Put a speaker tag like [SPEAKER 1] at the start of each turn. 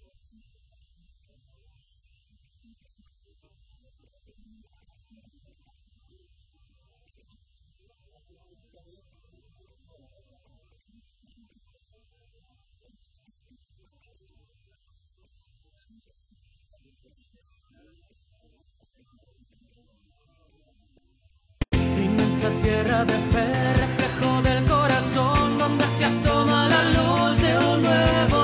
[SPEAKER 1] Inmensa tierra de fe, reflejo del corazón, donde se asoma la luz de un nuevo